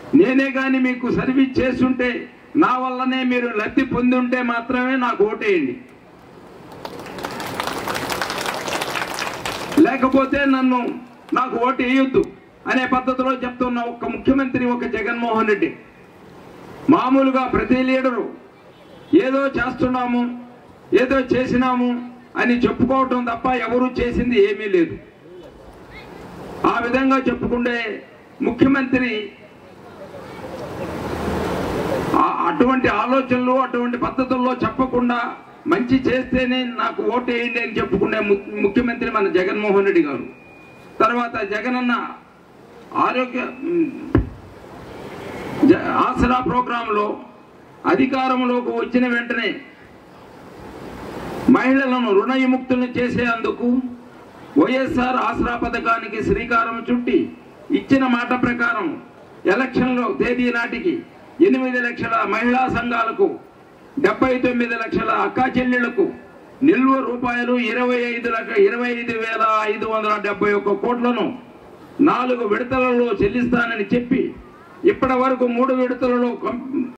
నేనే కానీ మీకు సర్వీస్ చేస్తుంటే నా వల్లనే మీరు లబ్ధి పొంది ఉంటే మాత్రమే నాకు ఓటేయండి, లేకపోతే నాకు ఓటు వేయొద్దు అనే పద్ధతిలో చెప్తున్న ఒక ముఖ్యమంత్రి ఒక జగన్మోహన్ రెడ్డి. మామూలుగా ప్రతి లీడరు ఏదో చేస్తున్నాము ఏదో చేసినాము అని చెప్పుకోవటం తప్ప ఎవరు చేసింది ఏమీ లేదు. ఆ విధంగా చెప్పుకుంటే ముఖ్యమంత్రి అటువంటి ఆలోచనలు అటువంటి పద్ధతుల్లో చెప్పకుండా మంచి చేస్తేనే నాకు ఓటు వేయండి అని చెప్పుకునే ముఖ్యమంత్రి మన జగన్మోహన్ రెడ్డి గారు. తర్వాత జగనన్న ఆసరా ప్రోగ్రాంలో అధికారంలోకి వచ్చిన వెంటనే మహిళలను రుణ విముక్తులను చేసేందుకు వైఎస్ఆర్ ఆసరా పథకానికి శ్రీకారం చుట్టి ఇచ్చిన మాట ప్రకారం ఎలక్షన్లో తేదీ నాటికి 8 లక్షల మహిళా సంఘాలకు 79 లక్షల అక్కా చెల్లెళ్లకు నిల్వ రూపాయలు 25,571 కోట్లను 4 విడతలలో చెల్లిస్తానని చెప్పి ఇప్పటి వరకు 3 విడతలలో